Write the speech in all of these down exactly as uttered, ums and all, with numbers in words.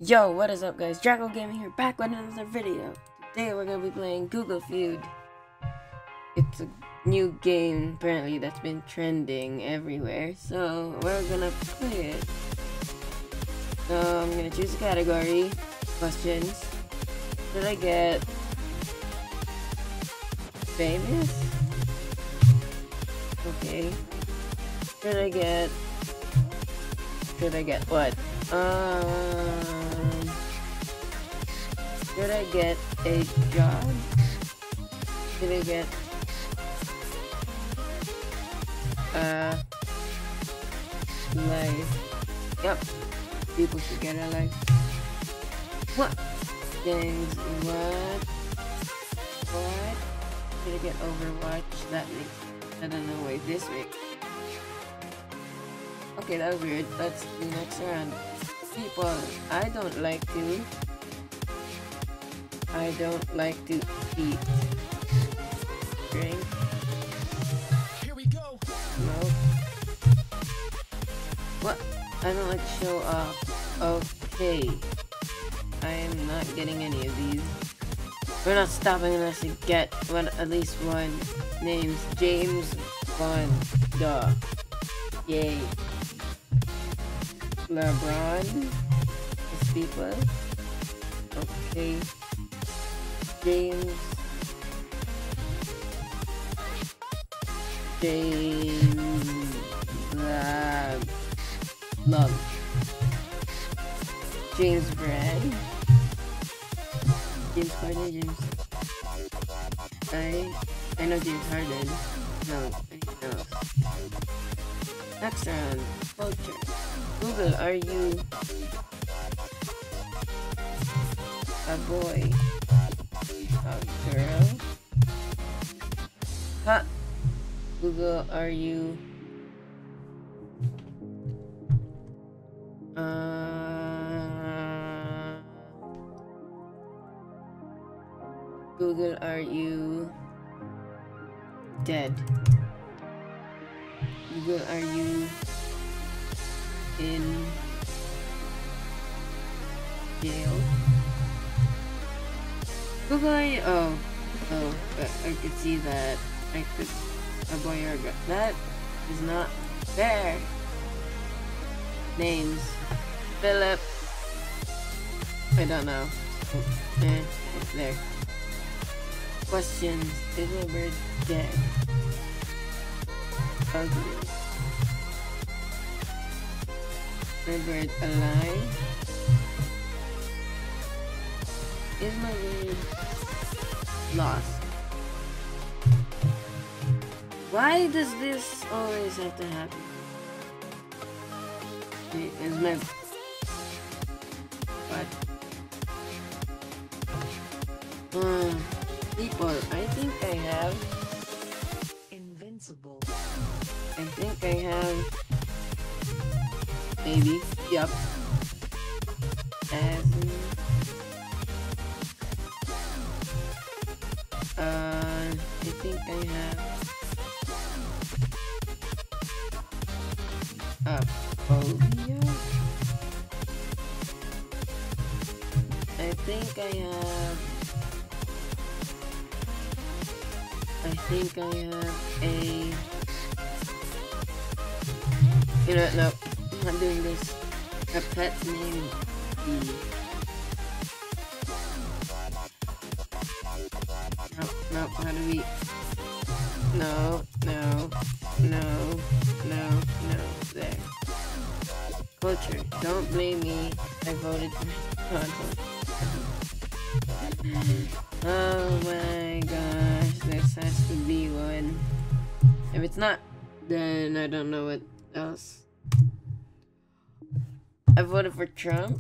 Yo, what is up guys? Draco Gaming here, back with another video. Today we're gonna be playing Google Feud. It's a new game apparently that's been trending everywhere, so we're gonna play it. So I'm gonna choose a category, questions. Should I get famous? Okay. Should I get Should I get what? Um, should I get a job? Should I get a life? Yep, people should get a life. What? Things, what? What? Should I get Overwatch? That makes, I don't know, wait, this week. Okay, that was weird. Let's do next round. People, I don't like to. I don't like to eat. Drink. Here we go. Smoke. What? I don't like to show off. Okay. I am not getting any of these. We're not stopping unless we get one, at least one. Names James Bond. Duh. Yay. LeBron is people. Okay. James. James. Uh, love. James Brad. James Harden. James. I. I know James Harden. No. No. Next round. Culture. Google, are you a boy? A girl? Huh? Google, are you uh Google, are you dead? Google, are you in jail? Google, oh, oh, I could see that. I could, a boy or a girl. That is not fair. Names. Philip. I don't know. Oh, eh, it's there. Questions. Is my bird dead? Ugly. My bird alive? Is my bird lost? Why does this always have to happen? Wait, is my... What? Hmm. People, I think I have... Invincible. I think I have... Maybe. Yup. As uh, I think I have a phobia. I think I have. I think I have a. You know what? No. I'm doing this. A pet's name B. No, no, how do we... No, no, no, no, no, there. Culture, don't blame me. I voted for content. Oh my gosh, this has to be one. If it's not, then I don't know what else. I voted for Trump.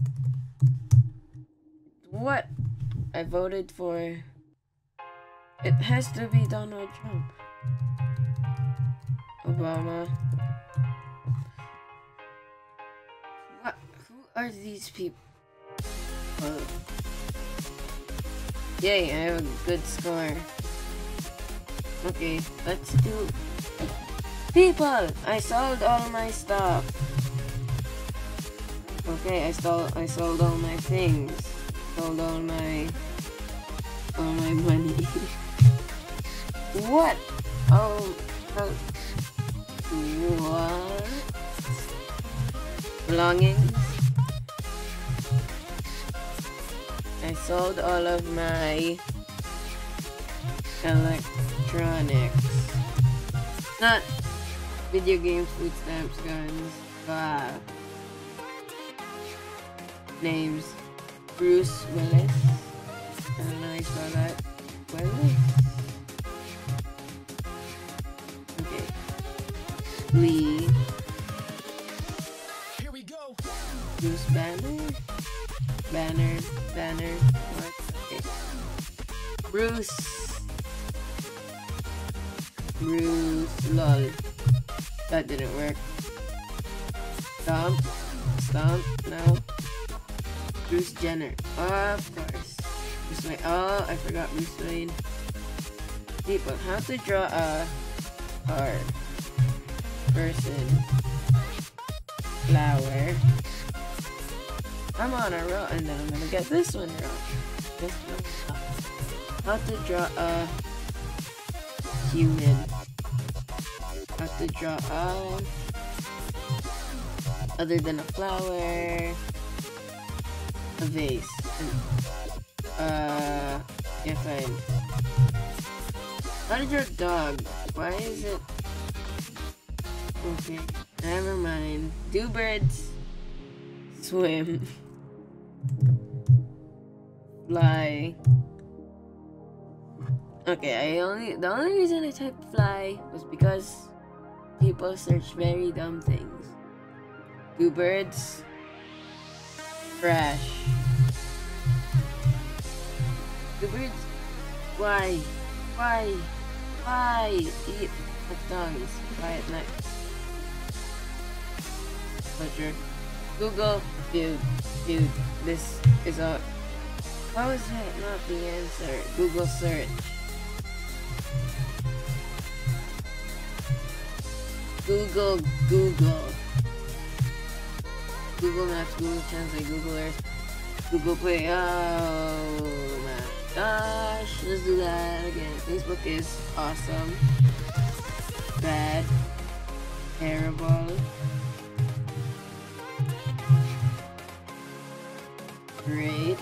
What? I voted for... It has to be Donald Trump. Obama. What? Who are these people? Oh. Yay, I have a good score. Okay, let's do... People! I sold all my stuff. Okay, I stole I sold all my things. Sold all my all my money. What? Oh, oh what? Belongings. I sold all of my electronics. Not video games, food stamps, guns. Wow. Names Bruce Willis. I don't know how you spell that. Willis? Okay. Lee. Here we go. Bruce Banner? Banner. Banner. What? Okay. Bruce. Bruce. Lol. That didn't work. Stomp. Stomp. No. Bruce Jenner. Of course. Bruce Wayne. Oh, I forgot Bruce Wayne. People, how to draw a heart. Person. Flower. I'm on a roll, and then I'm gonna get this one wrong. This one wrong. How to draw a human. How to draw a other than a flower. A vase. Uh, yeah, fine. How did your dog? Why is it? Okay, never mind. Do birds swim? Fly. Okay, I only the only reason I typed fly was because people search very dumb things. Do birds crash? The birds. Why? Why? Why eat McDonald's? Why at night? Pleasure. Google Feud. Feud. This is a. How is that not the answer? Google search. Google. Google. Google Maps. Google Translate. Google Earth. Google Play. Oh my gosh, let's do that again. Facebook is awesome. Bad. Terrible. Great.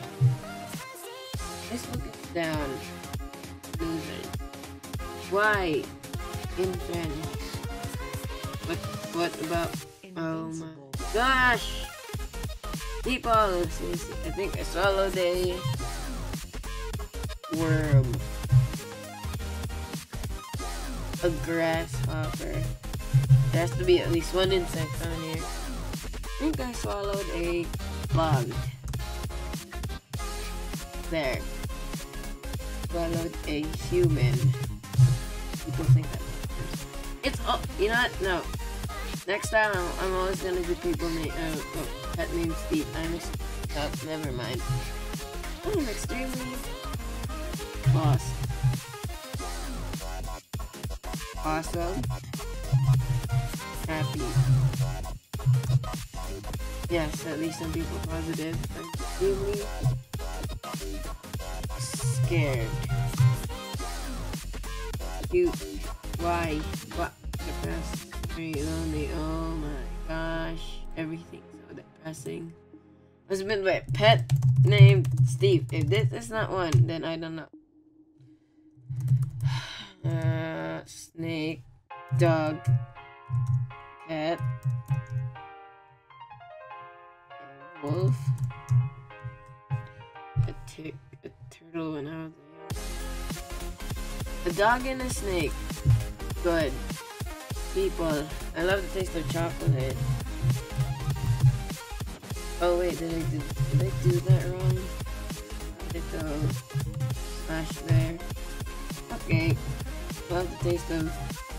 Facebook is down. Losers. Why? Infant. What, what about... Oh my gosh! People, seriously, I think I swallowed a worm. A grasshopper. There has to be at least one insect on here. I think I swallowed a bug. There. Swallowed a human. People think that. It's oh, you know what? No. Next time, I'm, I'm always gonna do people name. Uh, oh, pet name Steve. I'm. Oh, never mind. I'm extremely lost. Awesome. Happy. Yes, at least some people positive. I'm extremely scared. Cute. Why? What? Depressed. Very lonely. Oh my gosh. Everything's so depressing. Husband by pet named Steve. If this is not one, then I don't know. Uh, snake, dog, cat, a wolf, a tick, a turtle when I was young. A dog and a snake. Good. People. I love the taste of chocolate. Oh wait, did I do, did I do that wrong? Did it go smash there? Okay. Love the taste of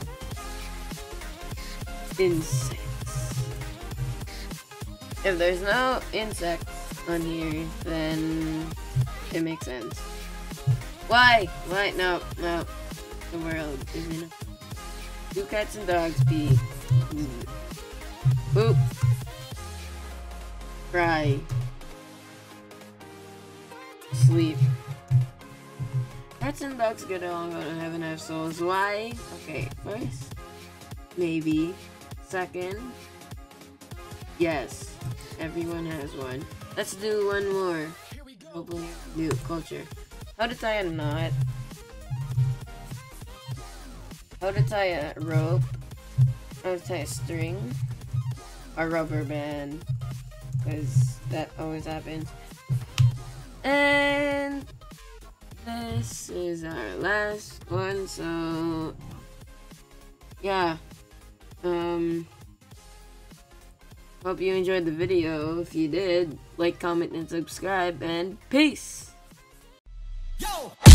insects. If there's no insects on here, then it makes sense. Why? Why? No, no. The world isn't. Two cats and dogs pee. Boop. Cry. Sleep. Cats and dogs get along but heaven have souls. Why? Okay, first, maybe. Second, yes. Everyone has one. Let's do one more. Hopefully, new culture. How to tie a knot. How to tie a rope. How to tie a string. A rubber band. Because that always happens. And this is our last one, so yeah. Um hope you enjoyed the video. If you did, like, comment, and subscribe, and peace! Yo!